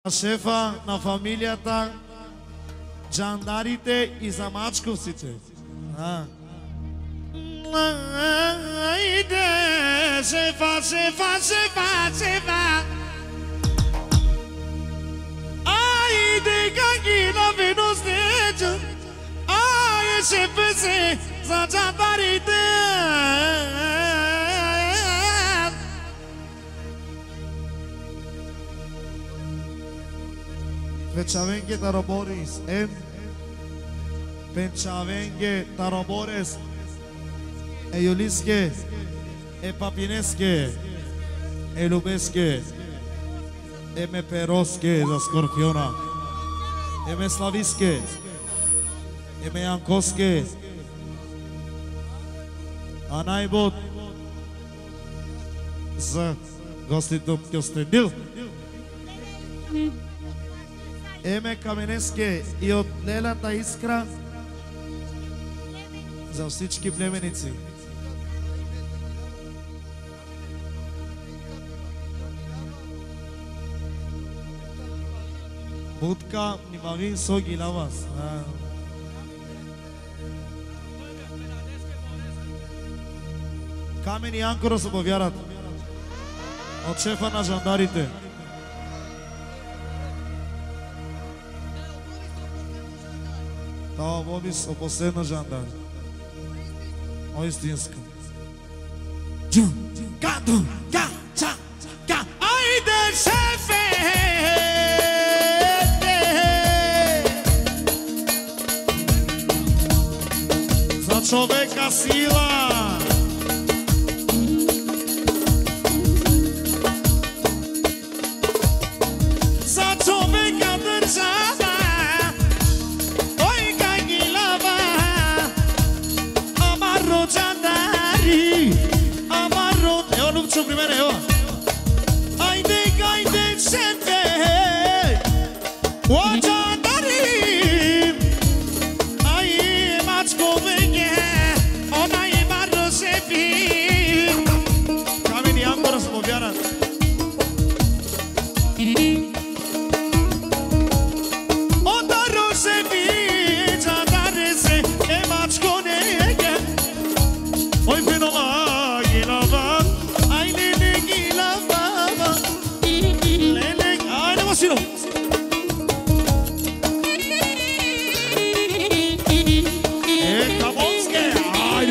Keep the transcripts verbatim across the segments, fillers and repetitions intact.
Шефа на фамилијата Джандарите и за мачковците. Ајде, шефа, шефа, шефа, шефа. Ајде, каки на виностеđu. Ајде, шефе се за Джандарите. Pençavenge tarobores, em Pençavenge tarobores, e Iuliske, e Papineske, e Lubeske, e me Peroske za Skorpiona, e me Slaviske, e me Jankoske, a najbod za gostitop Kjostendil. Еме Каменеске и од Лелата Искра за всички племеници. Будка нимавин со гилавас. Камен и Анкора се повярат од шефа на жандарите. Тоа Бобис о последно жандар. О истинско. Джун, кадум, ка, ча, ка. Ајде шефе! За човека сила. За човека држава. Jandari, amarro, eu não sou primeiro eu. Aide, aide, sempre. O Jandari, ai mas como é, ona e marro sempre. Kami ni Angkor se moviaran. Ona ro sempre, Jandari se e mas como Oi, fino a gilava, ai lele gilava, lele, ai não assim não. É, tá bom, que ai.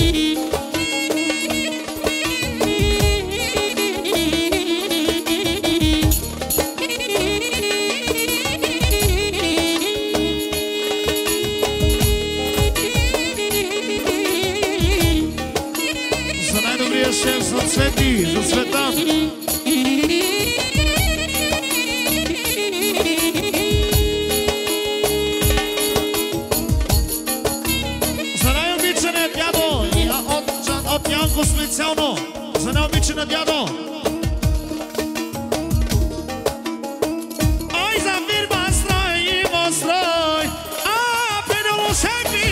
Шеф за цвети, за цвета. За най-обичане дядо, от Янко специално, за най-обичане дядо. Ай за фирма строй, има строй, а пенело шеки.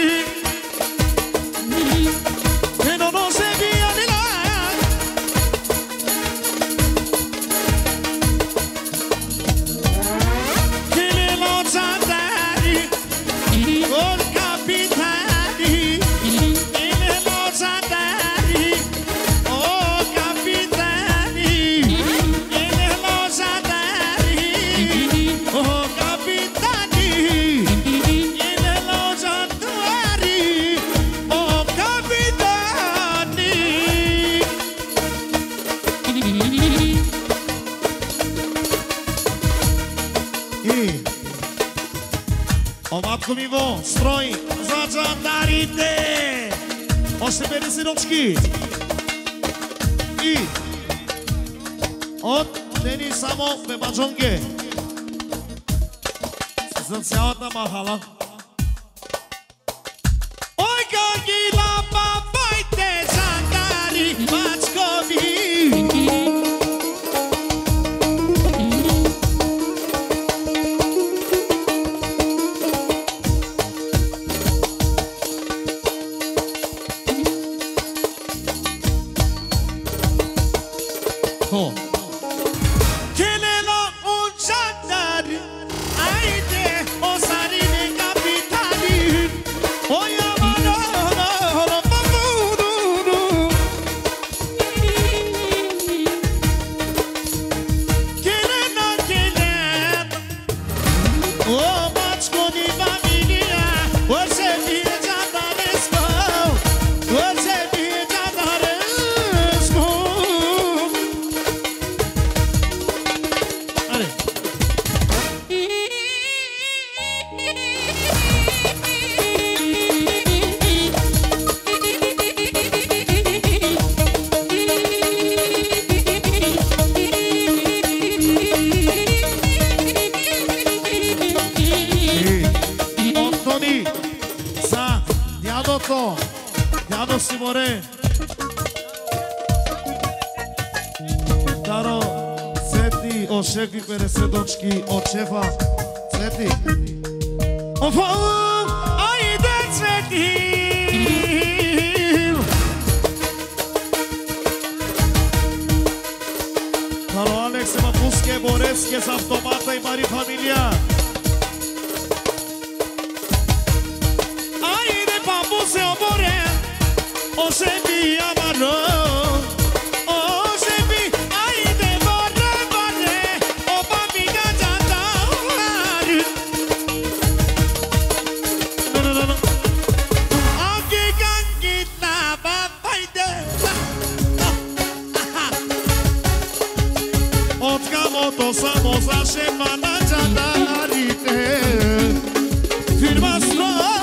Пенело шеки. Оватко ми во строи за джандарите. Още бели синочки. И от Дени само бебаджонге за цялата махала. Ой, каки лапа, байте жандари, мачкови. Che ne lo un Roberto, Jano Simone, Daro, Ceti, o šefi koje se dočki od šefa, Ceti. Ovo, ajde Ceti! Daro, Alekse, Mapuske, Boreske, z automata i mari familia. Se obore, o se mi amano, o se mi aide borre borre, o papi gajata. No no no no. Aki gangita babaide. Otka moto samosa shemana jadarite. Firma stroj.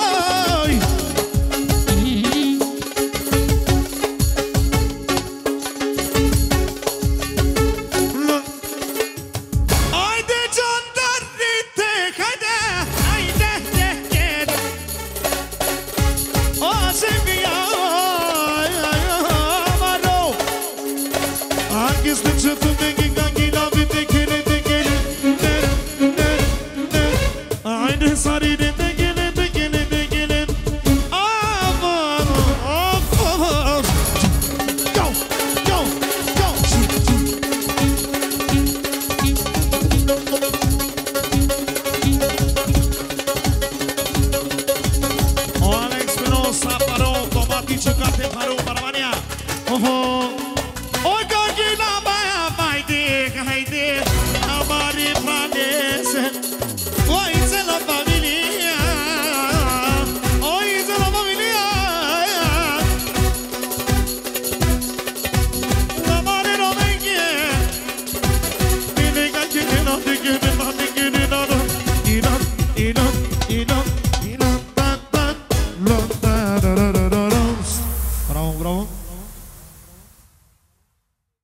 Bravo, bravo.